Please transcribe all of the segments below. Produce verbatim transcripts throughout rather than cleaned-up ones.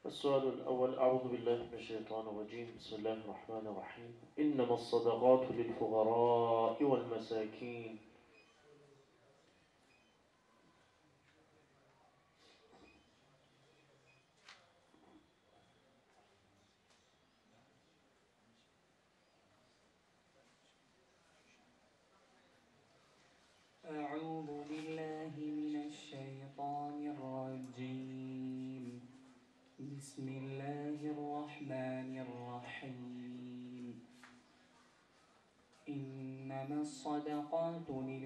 السؤال الأول: أعوذ بالله من الشيطان الرجيم. بسم الله الرحمن الرحيم. إنما الصدقات للفقراء والمساكين. أعوذ بالله من الشيطان الرجيم. بسم الله الرحمن الرحيم. إنما الصدقات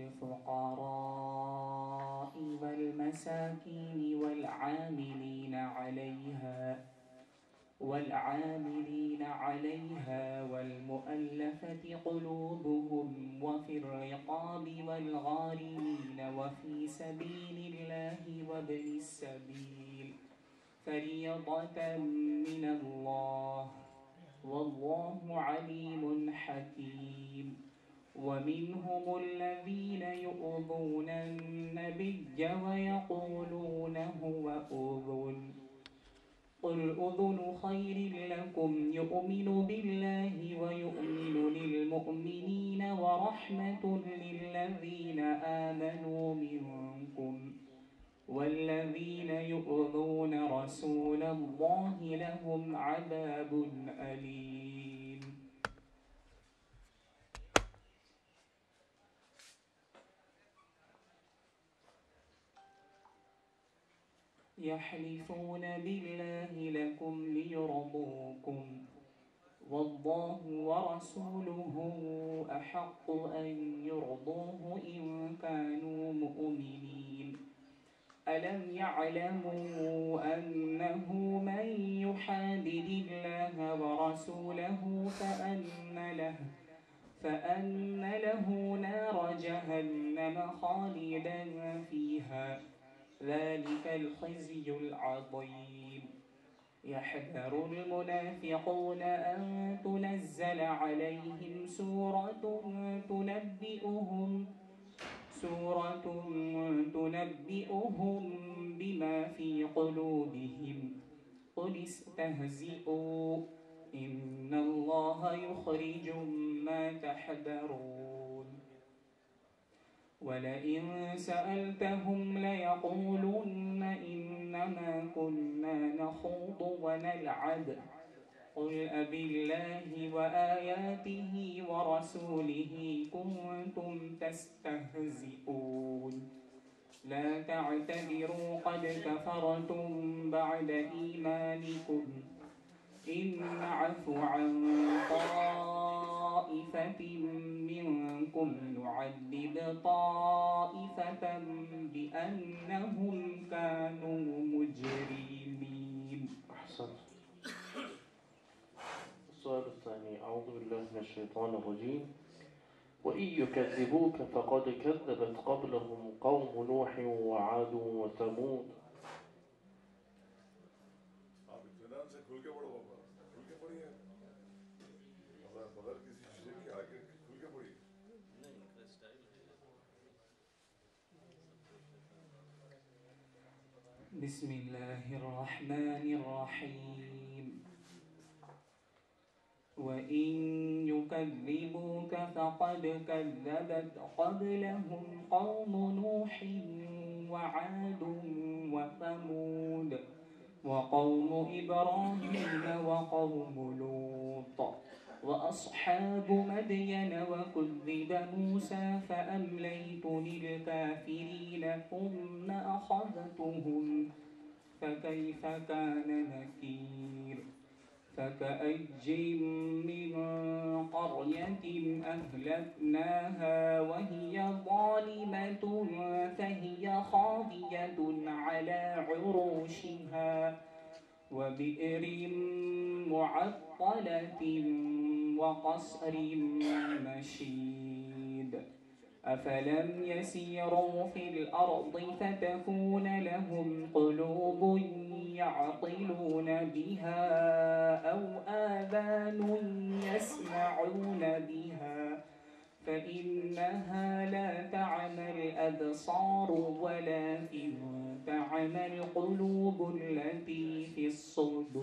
للفقراء والمساكين والعاملين عليها والعاملين عليها والمؤلفة قلوبهم وفي الرقاب والغارمين وفي سبيل الله وابن السبيل فريضة من الله والله عليم حكيم. ومنهم الذين يؤذون النبي ويقولون هو أذن قل أذن خير لكم يؤمن بالله ويؤمن للمؤمنين ورحمة للذين آمنوا منكم والذين يؤذون رسول الله لهم عذاب أليم. يحلفون بالله لكم ليرضوكم والله ورسوله أحق أن يرضوه إن كانوا مؤمنين. ألم يعلموا أنه من يحادد الله ورسوله فأن له فأن له نار جهنم خالدا فيها ذلك الخزي العظيم. يحذر المنافقون أن تنزل عليهم سورة تنبئهم سورة تنبئهم بما في قلوبهم قل استهزئوا إن الله يخرج ما تحذرون. ولئن سألتهم ليقولن إنما كنا نخوض ونلعب قل أبالله وآياته ورسوله كنتم تستهزئون لا تعتذروا قد كفرتم بعد إيمانكم إن نعف عن طائفة منكم نعذب طائفة بأنهم كانوا مجرمين. أحسنت. السؤال الثاني: أعوذ بالله من الشيطان الرجيم. وإن يكذبوك فقد كذبت قبلهم قوم نوح وعاد وثمود. بسم الله الرحمن الرحيم. وإن يكذبوك فقد كذبت قبلهم قوم نوح وعاد وثمود وقوم إبراهيم وقوم لوط وأصحاب مدين وكذب موسى فأمليت للكافرين ثم أخذتهم فكيف كان نكير. فكأي من قرية أهلكناها وهي ظالمة فهي خاوية على عروشها وبئر معطلة وقصر مشيد. أفلم يسيروا في الأرض فتكون لهم قلوب يعقلون بها أو آذان يسمعون بها فإنها لا تعمى الأبصار ولكن تعمى القلوب التي في الصدور.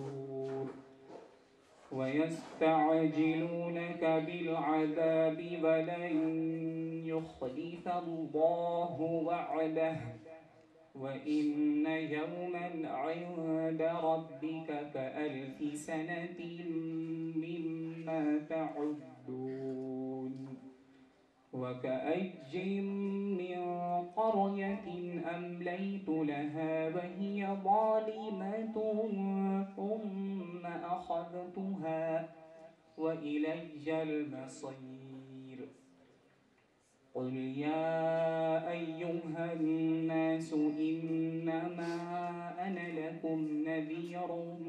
ويستعجلونك بالعذاب ولن يخلف الله وعده وإن يوما عند ربك كألف سنة مما تعدون وكأي من قرية أمليت لها وهي ظالمة ثم أخذتها وإلي المصير قل يا أيها الناس إنما أنا لكم نذير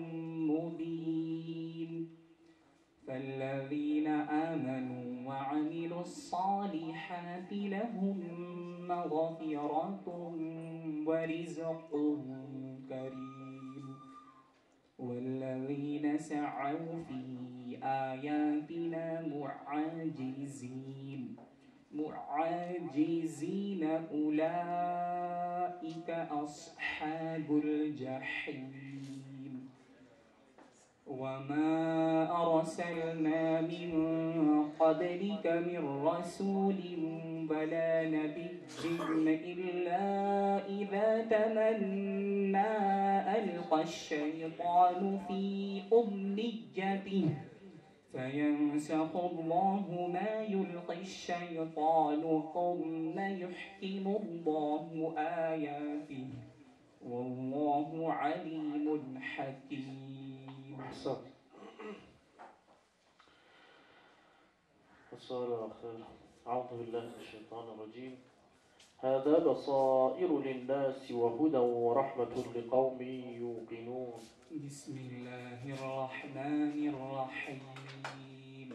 مبين فالذين آمنوا وعملوا الصالحات لهم مغفرة ورزق كريم والذين سعوا في آياتنا معاجزين معاجزين أولئك أصحاب الجحيم وما أرسلنا من قبلك من رسول ولا نبي إلا إذا تمنى ألقى الشيطان في أمنيته فينسخ الله ما يلقي الشيطان ثم يحكم الله آياته والله عليم حكيم. أحسن. والسؤال الأخير. أعوذ بالله من الشيطان الرجيم. هذا بصائر للناس وهدى ورحمة لقوم يوقنون. بسم الله الرحمن الرحيم.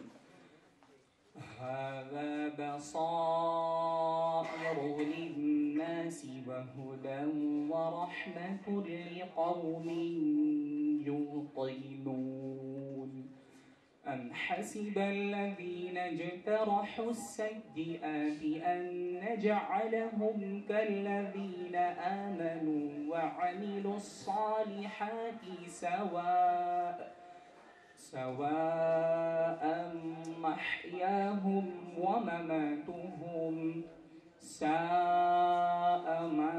هذا بصائر للناس وهدى ورحمة لقوم يوقنون. أم حسب الذين اجترحوا السيئات أن نجعلهم كالذين آمنوا وعملوا الصالحات سواء سواء محياهم ومماتهم ساء ما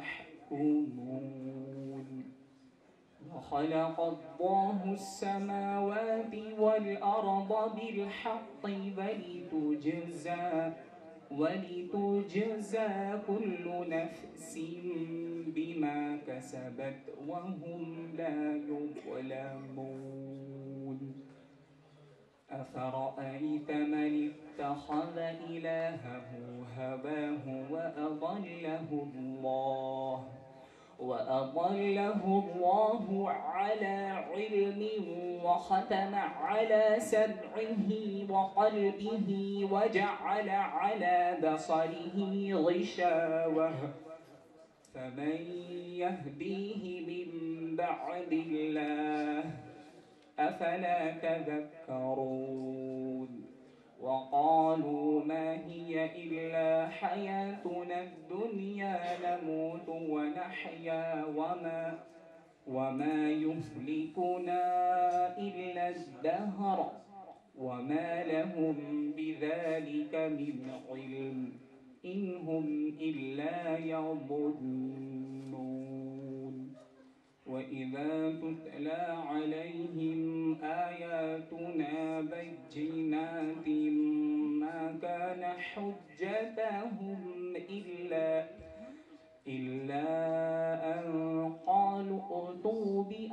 يحكمون. وخلق الله السماوات والأرض بالحق ولتجزى ولتجزى كل نفس بما كسبت وهم لا يظلمون. أفرأيت من اتخذ إلهه هواه وأضله الله وأضله الله على علم وختم على سمعه وقلبه وجعل على بصره غشاوة فمن يهديه من بعد الله أفلا تذكرون. وقالوا ما هي إلا حياتنا الدنيا نموت ونحيا وما وما يهلكنا إلا الدهر وما لهم بذلك من علم إن هم إلا يظنون. وإذا تتلى عليهم آياتنا بينات ما كان حجتهم إلا إلا أن قالوا ائتوا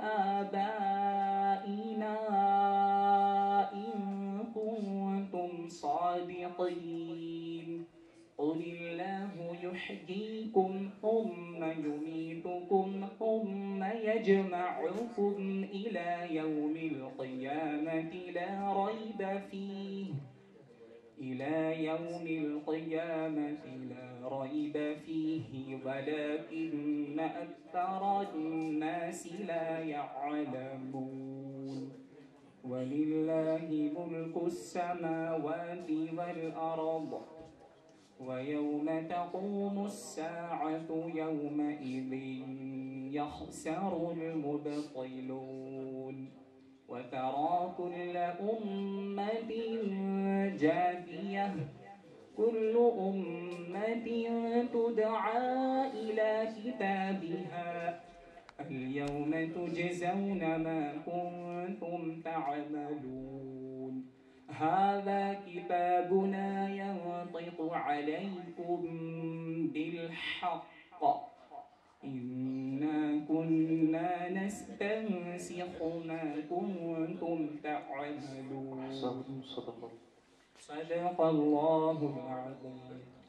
بآبائنا إن كنتم صادقين. قل الله يحييكم ثم يميتكم ثم يجمعكم إلى يوم القيامة لا ريب فيه إلى يوم القيامة لا ريب فيه ولكن أكثر الناس لا يعلمون. ولله ملك السماوات والأرض ويوم تقوم الساعة يومئذ يخسر المبطلون. وترى كل أمة جاثية كل أمة تدعى إلى كتابها اليوم تجزون ما كنتم تعملون هذا كتابنا ينطق عليكم بالحق إنا كنا نستنسخ ما كنتم تعملون. صدق صدق الله العظيم.